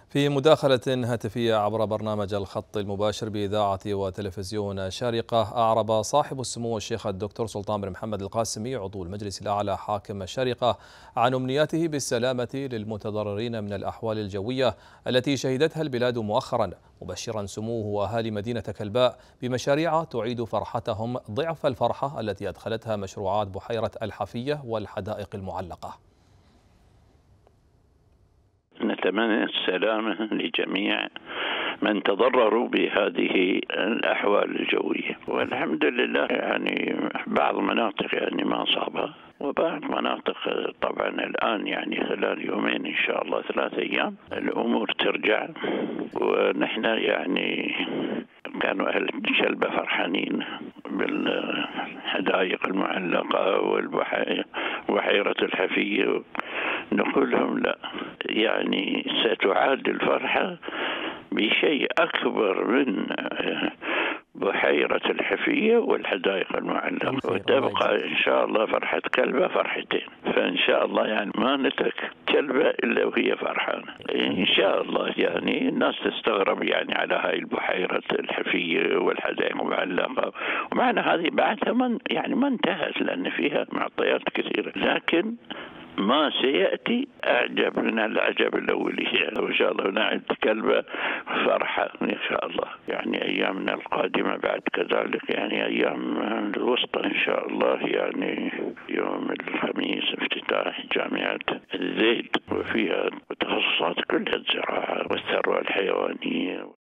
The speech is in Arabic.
في مداخلة هاتفية عبر برنامج الخط المباشر بإذاعة وتلفزيون شارقة، أعرب صاحب السمو الشيخ الدكتور سلطان بن محمد القاسمي عضو المجلس الأعلى حاكم شارقة عن أمنياته بالسلامة للمتضررين من الأحوال الجوية التي شهدتها البلاد مؤخرا، مبشرا سموه وأهالي مدينة كلباء بمشاريع تعيد فرحتهم ضعف الفرحة التي أدخلتها مشروعات بحيرة الحفية والحدائق المعلقة. نتمنى السلامة لجميع من تضرروا بهذه الأحوال الجوية، والحمد لله يعني بعض مناطق يعني ما أصابها، وبعض مناطق طبعا الآن يعني خلال يومين إن شاء الله 3 أيام الأمور ترجع. ونحن يعني كانوا أهل شلبة فرحانين بالحدائق المعلقة وبحيرة الحفية، نقول لهم لا، يعني ستعاد الفرحة بشيء أكبر من بحيرة الحفية والحدائق المعلقة، وتبقى إن شاء الله فرحة كلبة فرحتين، فإن شاء الله يعني ما نترك كلبة إلا وهي فرحانة إن شاء الله. يعني الناس تستغرب يعني على هاي البحيرة الحفية والحدائق المعلقة، ومعنى هذه بعدها ما انتهت، لأن فيها معطيات كثيرة، لكن ما سيأتي أعجب من العجب الأولي يعني. وإن شاء الله نعد كلبة فرحة إن شاء الله، يعني أيامنا القادمة بعد كذلك، يعني أيام الوسطى إن شاء الله، يعني يوم الخميس افتتاح جامعة الزيت، وفيها تخصصات كلها الزراعة والثروة الحيوانية.